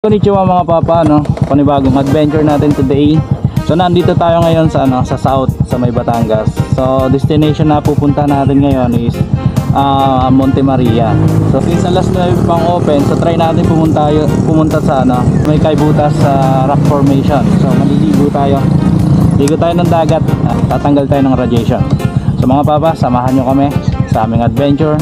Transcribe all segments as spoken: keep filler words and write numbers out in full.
Konnichiwa mga papa, no? Panibagong adventure natin today. So nandito tayo ngayon sa ano, sa south, sa may Batangas. So destination na pupunta natin ngayon is uh, Monte Maria. So since alas nuwebe pang open, so try natin pumunta pumunta sa ano, may kaybutas sa uh, rock formation. So maliligo tayo. Ligo tayo ng dagat, uh, tatanggal tayo ng radiation. So mga papa, samahan nyo kami sa aming adventure.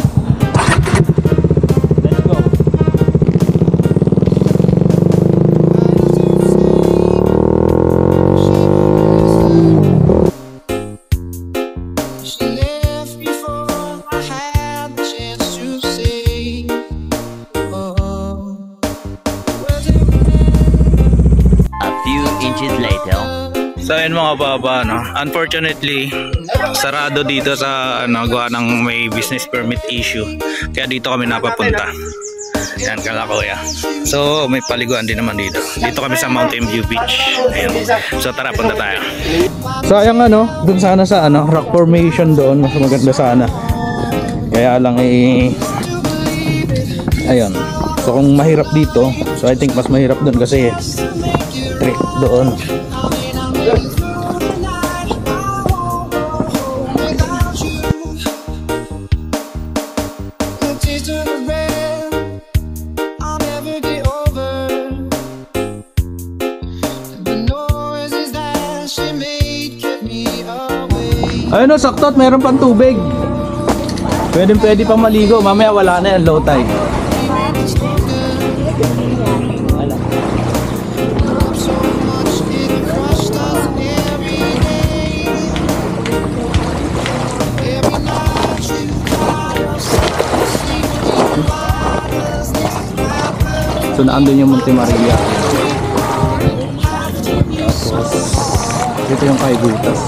So ayun mga baba, no? Unfortunately sarado dito sa ano, gawa ng may business permit issue, kaya dito kami napapunta. Yan kalakoya. So may paliguan din naman dito. Dito kami sa Mountain View Beach. Ayun. So tara, punta tayo. So ayun ano, dun sana sa ano, rock formation doon, mas maganda sana. Kaya lang eh ayun. So kung mahirap dito, so I think mas mahirap doon kasi trick doon. Ayun o, sakto at mayroon pang tubig. Pwede pwede pang maligo. Mamaya wala na yan, low tide. So naandun yung Monte Maria. Tapos ito yung kaybutas.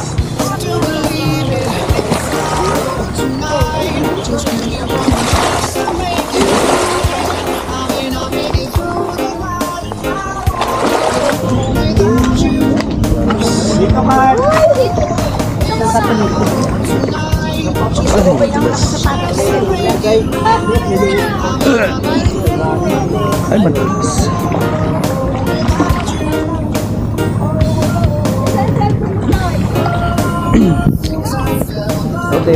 Ay, madalas. Okay.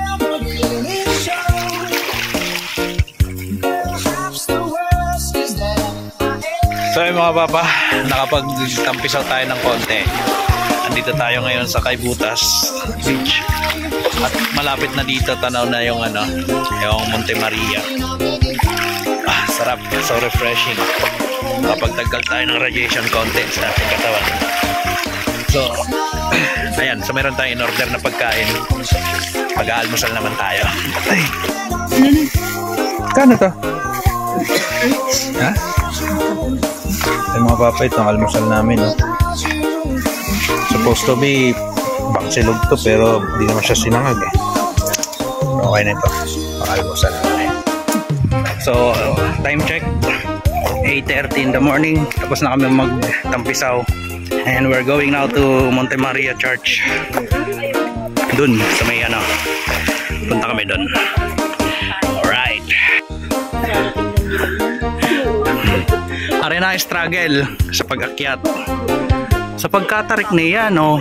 So ay mga papa, nakapag-tampisaw tayo ng konti. Andito tayo ngayon sa Kaybutas Beach. At malapit na dito, tanaw na yung ano, yung Monte Maria. Ah, sarap, so refreshing. Kapag taggal tayo ng radiation content sa ating katawan. So, ayan, so meron tayong in-order na pagkain. Pag-aalmusal naman tayo. Ay, kano to? Ha? Ay mga papa, itong almusal namin, no? Supposed to be bangsilog to, pero hindi naman siya sinangag eh. Okay na ito, pag-almusal namin. So, time check, eight thirty in the morning. Tapos na kami magtampisaw. And we're going now to Monte Maria Church. Dun, sa may ano, punta kami dun. Alright. Are na struggle sa pag-akyat. Sa pagkatarik niya, no?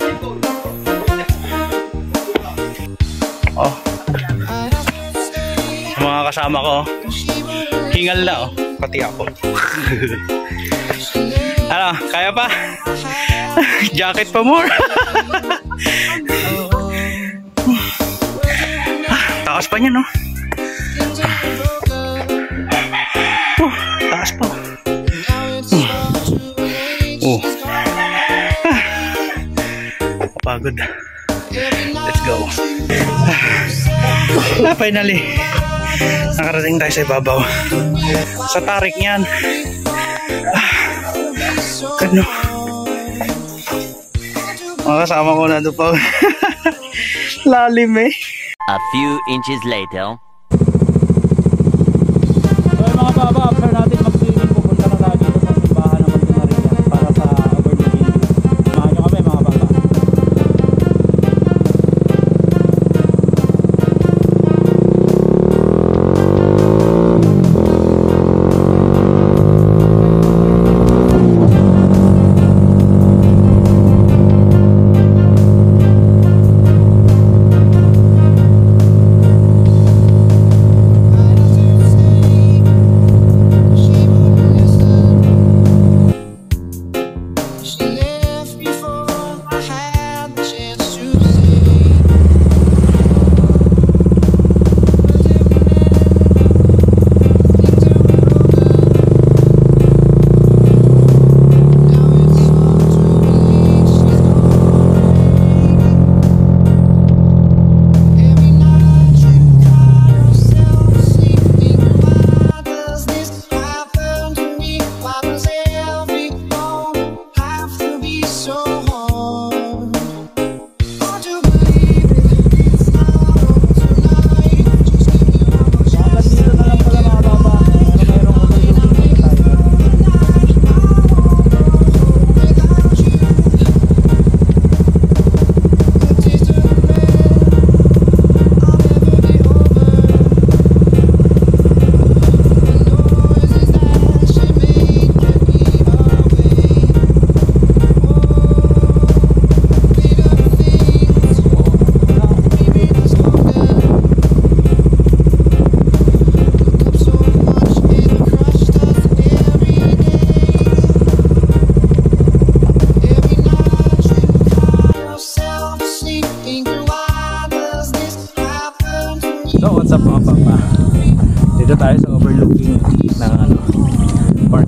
Oh. Mga kasama ko, hingal na, oh. Pati ako. Ano, kaya pa? Jacket pa more. Taas pa niya, no? Oh, taas pa. Oh. Pagod. Let's go. Ah, finally nakarating tayo sa ibabaw. Sa tarik niyan. Ah, ano? Mga kasama ko na doon pa. Lalim eh. A few inches later. So mga baba, after natin mag-swimming, pupunta na tayo dito sa simbahan ng Monte Maria para sa overlooking view. Samahan nyo kami mga baba.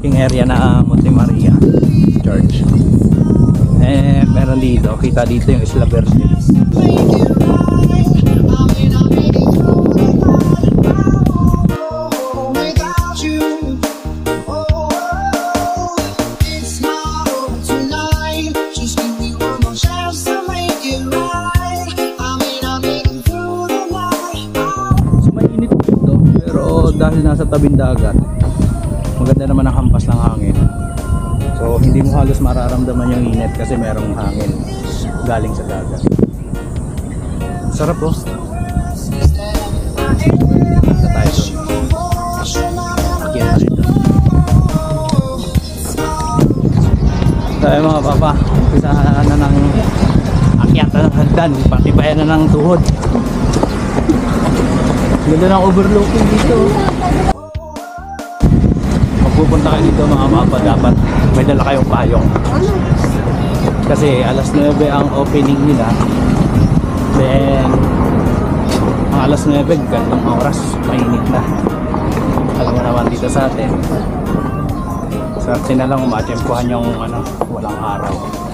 parking area na Monte Maria Church. Eh, meron dito, kita dito yung Isla Verde. Dahil nasa tabing dagat, maganda naman ang hampas ng hangin, so hindi mo halos mararamdaman yung init kasi merong hangin galing sa dagat. Sarap oh. Punta tayo doon. Akyat na rin doon. Tayo mga papa, umpisahan na ng akyat na ng hagdan, patibayan na ng tuhod. Ganda ng overlooking dito. Magpupunta kayo dito mga papa, dapat may dala kayong payong. Kasi alas nuwebe ang opening nila. Then ang alas nuwebe, gandang oras, mainit na. Alam mo naman dito sa atin, swerte na lang umatempuhan yung ano, walang araw.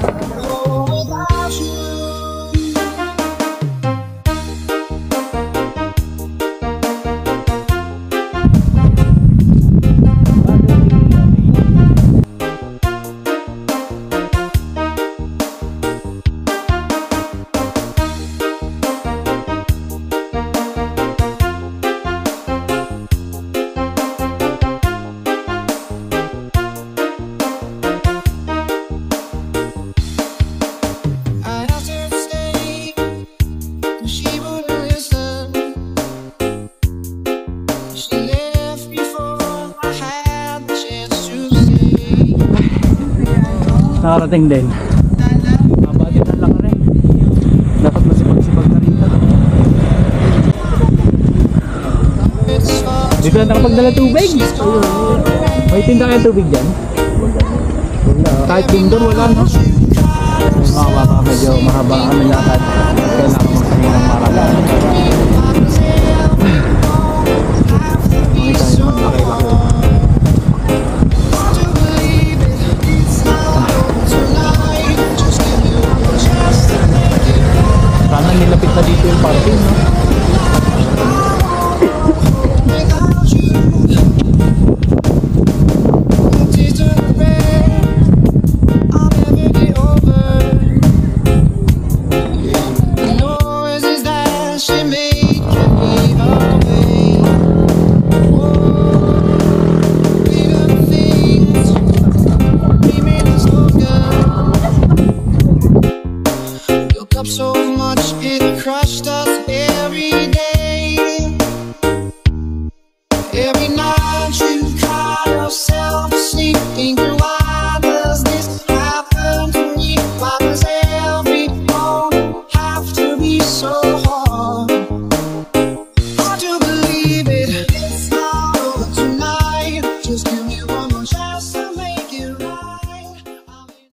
Nakarating din. Mabatin na lang rin. Dapat masipag-sipag na rin ito. Dito na nakapagdala tubig. May tinda kaya tubig dyan? Kahit indoor wala no? Mga baka medyo mahaba ang aming lakad. Kailangan magsahin ng marami. Makita nyo naman,